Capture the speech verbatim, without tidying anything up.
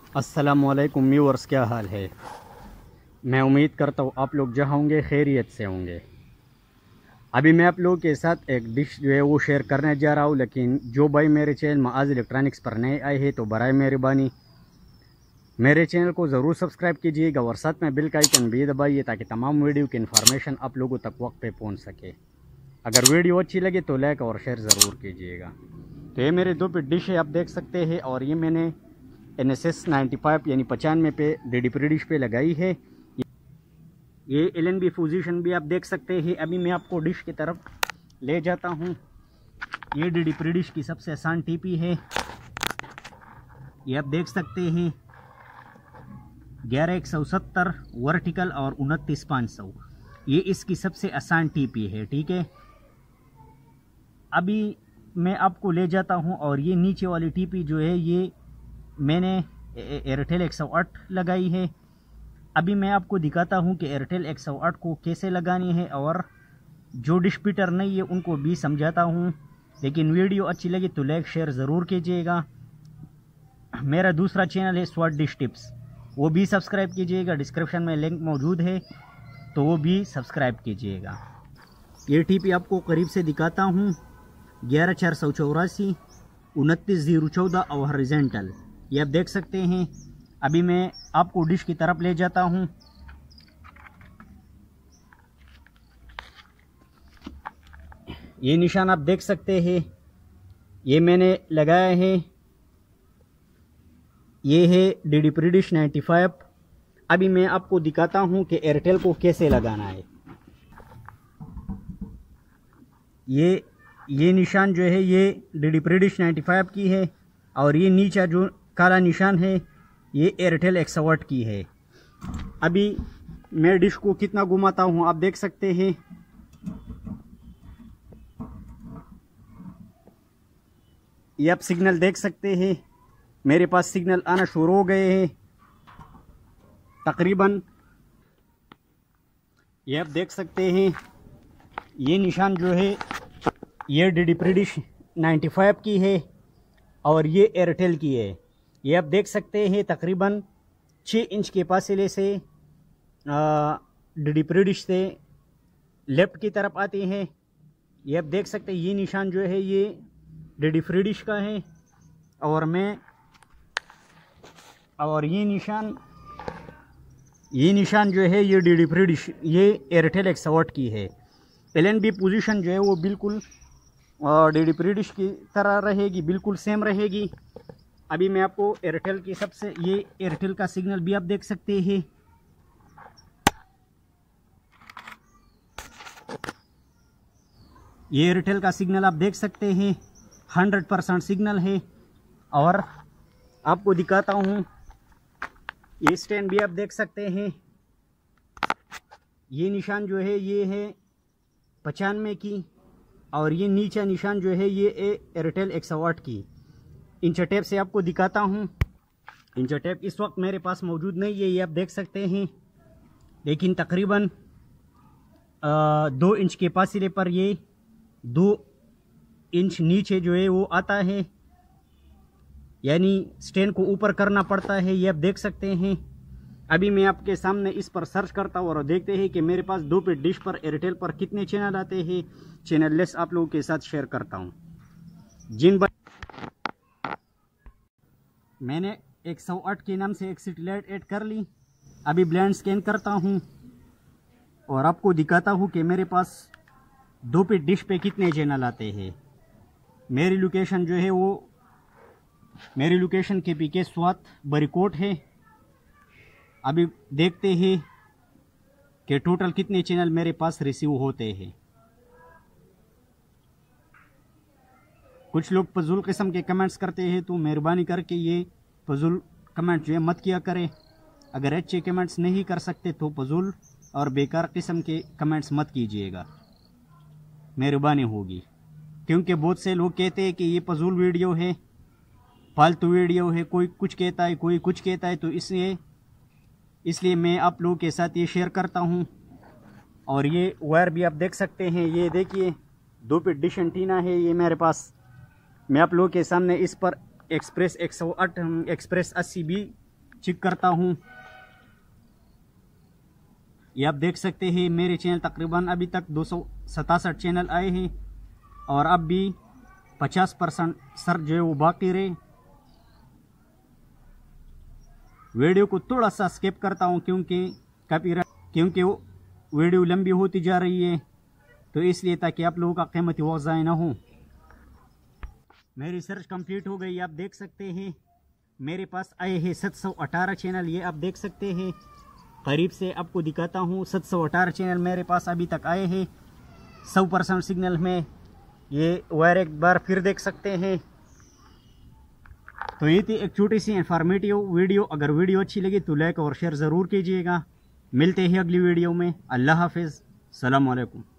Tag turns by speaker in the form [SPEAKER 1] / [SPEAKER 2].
[SPEAKER 1] अस्सलामुअलैकुम व्यूअर्स, क्या हाल है। मैं उम्मीद करता हूँ आप लोग जहाँ होंगे खैरियत से होंगे। अभी मैं आप लोगों के साथ एक डिश जो है वो शेयर करने जा रहा हूँ, लेकिन जो भाई मेरे चैनल माज इलेक्ट्रॉनिक्स पर नए आए हैं तो बराए मेहरबानी मेरे चैनल को ज़रूर सब्सक्राइब कीजिएगा और साथ में बिल का आइकन भी दबाइए ताकि तमाम वीडियो की इन्फॉर्मेशन आप लोगों तक वक्त पे पहुँच सके। अगर वीडियो अच्छी लगे तो लाइक और शेयर ज़रूर कीजिएगा। तो ये मेरे दो पे डिश है, आप देख सकते हैं, और ये मैंने N S S ninety five यानी पचानवे पे डी डी प्री डिश पे लगाई है। ये एल एन बी पोजीशन भी आप देख सकते हैं। अभी मैं आपको डिश की तरफ ले जाता हूँ। ये डी डी प्री डिश की सबसे आसान टीपी है, ये आप देख सकते हैं। ग्यारह एक सौ सत्तर वर्टिकल और उनतीस पाँच सौ, ये इसकी सबसे आसान टीपी है। ठीक है, अभी मैं आपको ले जाता हूँ और ये नीचे वाली टीपी जो है ये मैंने एयरटेल एक सौ आठ लगाई है। अभी मैं आपको दिखाता हूँ कि एयरटेल एक सौ आठ को कैसे लगानी है, और जो डिस्ट्रीब्यूटर नहीं है उनको भी समझाता हूँ। लेकिन वीडियो अच्छी लगी तो लाइक शेयर ज़रूर कीजिएगा। मेरा दूसरा चैनल है स्वाट डिश टिप्स, वो भी सब्सक्राइब कीजिएगा। डिस्क्रिप्शन में लिंक मौजूद है तो वो भी सब्सक्राइब कीजिएगा। ये टीपी आपको करीब से दिखाता हूँ। ग्यारह चार सौ चौरासी उनतीस जीरो चौदह और हॉरिजॉन्टल, ये आप देख सकते हैं। अभी मैं आपको डिश की तरफ ले जाता हूं। ये निशान आप देख सकते हैं, ये मैंने लगाया है। ये है D D free dish ninety five. अभी मैं आपको दिखाता हूं कि एयरटेल को कैसे लगाना है। ये ये निशान जो है ये D D free dish ninety five की है, और ये नीचे जो काला निशान है ये एयरटेल एक सौ आठ की है। अभी मैं डिश को कितना घुमाता हूँ आप देख सकते हैं। ये आप सिग्नल देख सकते हैं, मेरे पास सिग्नल आना शुरू हो गए हैं तकरीबन। ये आप देख सकते हैं, ये निशान जो है ये D D free dish ninety five की है और ये एयरटेल की है। ये आप देख सकते हैं तकरीबन छः इंच के फासले से डी डी प्री डिश से लेफ्ट की तरफ आते हैं। ये आप देख सकते हैं, ये निशान जो है ये डी डी प्री डिश का है, और मैं और ये निशान ये निशान जो है ये डी डी प्री डिश ये एयरटेल एक सौ आठ की है। एल एन बी पोजीशन जो है वो बिल्कुल डी डी प्री डिश की तरह रहेगी, बिल्कुल सेम रहेगी। अभी मैं आपको एयरटेल की सबसे ये एयरटेल का सिग्नल भी आप देख सकते हैं। ये एयरटेल का सिग्नल आप देख सकते हैं, हंड्रेड परसेंट सिग्नल है। और आपको दिखाता हूँ, ये स्टैंड भी आप देख सकते हैं। ये निशान जो है ये है पचानवे की, और ये नीचे निशान जो है ये एयरटेल एक सौ आठ की। इंच टेप से आपको दिखाता हूँ। इंच टेप इस वक्त मेरे पास मौजूद नहीं है, ये आप देख सकते हैं, लेकिन तकरीबन दो इंच के फासले पर ये दो इंच नीचे जो है वो आता है, यानी स्टैंड को ऊपर करना पड़ता है। ये आप देख सकते हैं। अभी मैं आपके सामने इस पर सर्च करता हूँ और देखते हैं कि मेरे पास दो पे डिश पर एयरटेल पर कितने चैनल आते हैं। चैनल लिस्ट आप लोगों के साथ शेयर करता हूँ। जिन मैंने एक सौ आठ के नाम से एक सैटेलाइट ऐड कर ली। अभी ब्लाइंड स्कैन करता हूँ और आपको दिखाता हूँ कि मेरे पास दो पे डिश पे कितने चैनल आते हैं। मेरी लोकेशन जो है वो मेरी लोकेशन के पीछे स्वात बरीकोट है। अभी देखते हैं कि टोटल कितने चैनल मेरे पास रिसीव होते हैं। कुछ लोग फजूल किस्म के कमेंट्स करते हैं, तो मेहरबानी करके ये फजूल कमेंट जो है मत किया करें। अगर अच्छे कमेंट्स नहीं कर सकते तो फजूल और बेकार किस्म के कमेंट्स मत कीजिएगा, मेहरबानी होगी। क्योंकि बहुत से लोग कहते हैं कि ये फजूल वीडियो है, फालतू वीडियो है, कोई कुछ कहता है कोई कुछ कहता है, तो इसलिए इसलिए मैं आप लोगों के साथ ये शेयर करता हूँ। और ये वायर भी आप देख सकते हैं, ये देखिए दो पे डिश एंटीना है ये मेरे पास। मैं आप लोगों के सामने इस पर एक्सप्रेस एक सौ आठ एक्सप्रेस अस्सी भी चेक करता हूँ। ये आप देख सकते हैं मेरे चैनल तकरीबन अभी तक दो सौ सतासठ चैनल आए हैं और अब भी पचास परसेंट सर जो है वो बाकी रहे। वीडियो को थोड़ा सा स्किप करता हूँ क्योंकि कॉपीराइट क्योंकि वो वीडियो लंबी होती जा रही है, तो इसलिए ताकि आप लोगों का कीमती वक्त ज़ाया ना हो। मेरी सर्च कंप्लीट हो गई। आप देख सकते हैं मेरे पास आए हैं सात सौ अठारह चैनल। ये आप देख सकते हैं, करीब से आपको दिखाता हूँ। सात सौ अठारह चैनल मेरे पास अभी तक आए हैं सौ परसेंट सिग्नल में। ये वायर एक बार फिर देख सकते हैं। तो ये थी एक छोटी सी इंफॉर्मेटिव वीडियो। अगर वीडियो अच्छी लगी तो लाइक और शेयर ज़रूर कीजिएगा। मिलते हैं अगली वीडियो में। अल्लाह हाफिज़, सलाम अलैकुम।